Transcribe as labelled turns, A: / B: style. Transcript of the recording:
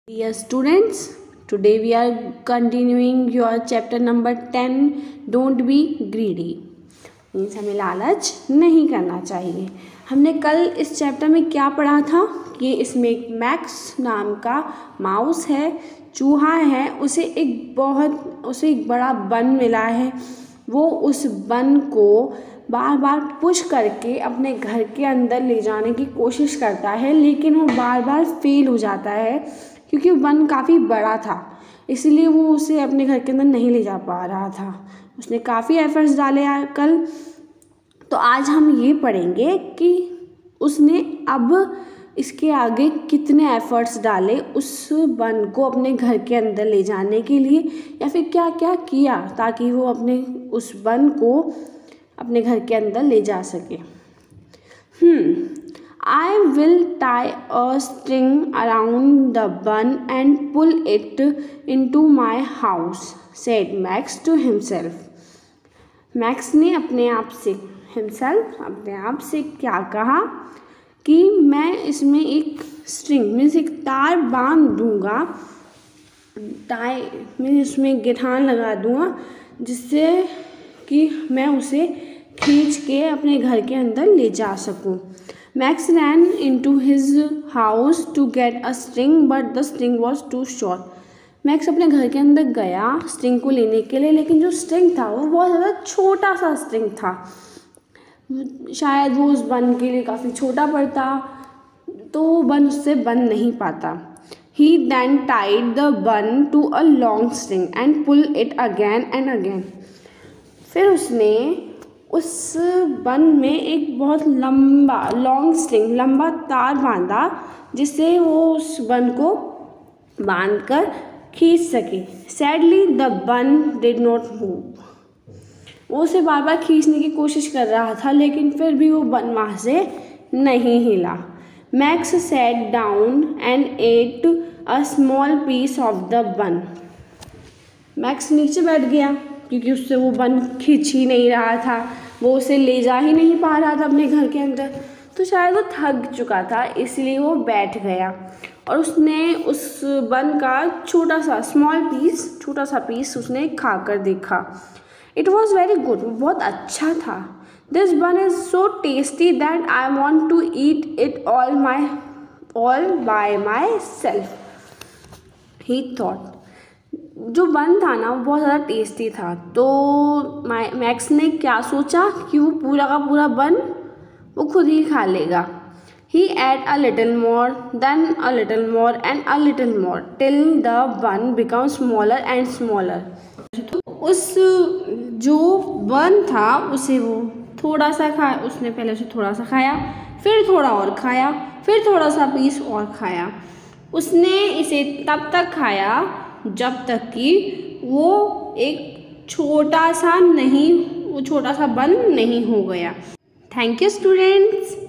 A: Dear students, today we are continuing your chapter number 10. Don't be greedy. Means हमें लालच नहीं करना चाहिए। हमने कल इस चैप्टर में क्या पढ़ा था कि इसमें एक मैक्स नाम का माउस है, चूहा है, उसे एक बड़ा बन मिला है। वो उस बन को बार बार पुश करके अपने घर के अंदर ले जाने की कोशिश करता है, लेकिन वो बार बार फेल हो जाता है क्योंकि वो बन काफ़ी बड़ा था, इसलिए वो उसे अपने घर के अंदर नहीं ले जा पा रहा था। उसने काफ़ी एफर्ट्स डाले कल। तो आज हम ये पढ़ेंगे कि उसने अब इसके आगे कितने एफर्ट्स डाले उस बन को अपने घर के अंदर ले जाने के लिए, या फिर क्या क्या किया ताकि वो अपने उस बन को अपने घर के अंदर ले जा सके। I will tie a string around the bun and pull it into my house, said Max to himself. Max ने अपने आप से क्या कहा कि मैं इसमें एक स्ट्रिंग मीन्स एक तार बांध दूंगा, मैं इसमें गिठान लगा दूंगा जिससे कि मैं उसे खींच के अपने घर के अंदर ले जा सकूं। Max ran into his house to get a string, but the string was too short. Max अपने घर के अंदर गया स्ट्रिंग को लेने के लिए, लेकिन जो स्ट्रिंग था वो बहुत ज़्यादा छोटा सा स्ट्रिंग था। शायद वो उस बन के लिए काफ़ी छोटा पड़ता, तो वो बन उससे बन नहीं पाता। He then tied the bun to a long string and pulled it again and again. फिर उसने उस बन में एक बहुत लंबा तार बांधा जिससे वो उस बन को बांधकर खींच सके। Sadly, the bun did not move. वो उसे बार बार खींचने की कोशिश कर रहा था, लेकिन फिर भी वो बन वहाँ से नहीं हिला। Max sat down and ate a small piece of the bun. Max नीचे बैठ गया क्योंकि उससे वो बन खींच ही नहीं रहा था, वो उसे ले जा ही नहीं पा रहा था अपने घर के अंदर, तो शायद वो थक चुका था, इसलिए वो बैठ गया और उसने उस बन का छोटा सा पीस उसने खा कर देखा। इट वॉज वेरी गुड, बहुत अच्छा था। This bun is so tasty that I want to eat it all by myself, he thought. जो बन था ना वो बहुत ज़्यादा टेस्टी था, तो मैक्स ने क्या सोचा कि वो पूरा का पूरा बन वो खुद ही खा लेगा। He ate a little more, then a little more and a little more till the bun became smaller and smaller. उस जो बन था उसे वो थोड़ा सा उसने पहले उसे थोड़ा सा खाया, फिर थोड़ा और खाया, फिर थोड़ा सा पीस और खाया। उसने इसे तब तक खाया जब तक कि वो एक छोटा सा बन नहीं हो गया। Thank you students.